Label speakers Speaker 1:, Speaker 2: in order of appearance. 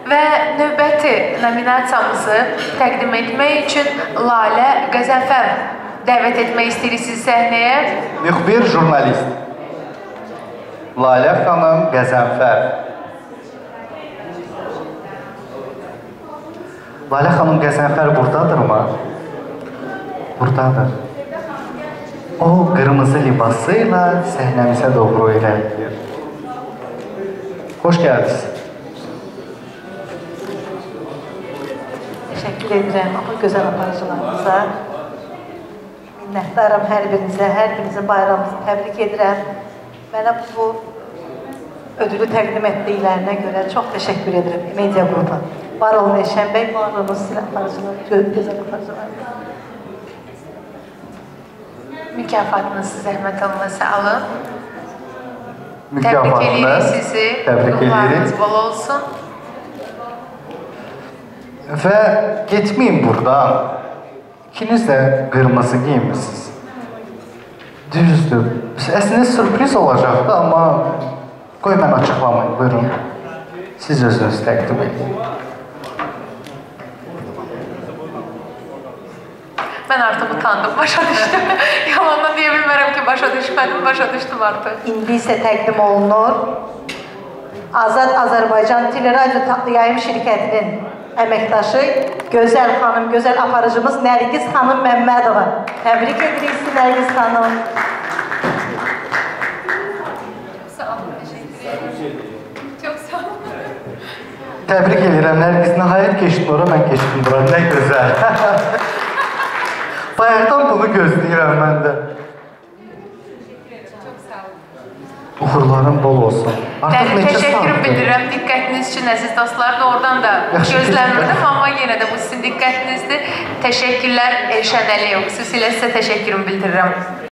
Speaker 1: Və növbəti nominasiyamızı təqdim etmək üçün Lalə Qəzənfər dəvət etmək istəyirik sizi səhnəyə.
Speaker 2: Müxbir jurnalist Lalə xanım Qəzənfər. Lalə xanım Qəzənfər buradadırmı? Buradadır. O, qırmızı libasıyla səhnəmizə doğru irəliyir. Xoş gəldiniz.
Speaker 3: Təşəkkür edirəm o gözəl aparıcılarımıza. Minnətdaram hər birinizə bayramınızı təbrik edirəm. Mənə bu ödülü təqdim etdiklərinə görə çox təşəkkür edirəm media qrupa. Var olun Eşən bəy, var olun sizin aparıcılar, gözəl aparıcılar.
Speaker 1: Mükafatınızı zəhmət olmasa alın.
Speaker 2: Mükafatını
Speaker 1: təbrik edirik sizi.
Speaker 2: Təbrik edirik.
Speaker 1: Bol olsun.
Speaker 2: Və getməyin buradan. İkiniz də qırmızı giymişsiniz. Düzdür. Əslində sürpriz olacaqdı, amma qoy mən açıqlamayın. Buyurun. Siz özünüz təqdim edin.
Speaker 1: Mən artıq utandım, başa düşdüm. Yalandan deyə bilmərəm ki, başa düşmədim, başa düşdüm artıq.
Speaker 3: İndi isə təqdim olunur. Azad Azərbaycan Teleradio Yayım Şirkətinin əməkdaşı, gözəl xanım, gözəl aparıcımız Nərgiz xanım Məmmədova. Təbrik edirik sizi Nərgiz xanım.
Speaker 1: Çox sağ olun, təşəkkür ederim. Çox sağ olun.
Speaker 2: Təbrik edirəm. Nərgiz nəhayət keçdin ora, mən keçdim bura. Nə gözəl. Bayaqdan bunu gözləyirəm mən də.
Speaker 1: Çox sağ olun.
Speaker 2: Uğurların bol olsun.
Speaker 1: Təşəkkür bildirirəm diqqətiniz üçün, əziz dostlar. Doğrudan da gözləmirdim, amma yenə də bu sizin diqqətinizdir. Təşəkkürlər Elşən Əliyev. Xüsusilə sizə təşəkkürümü bildirirəm.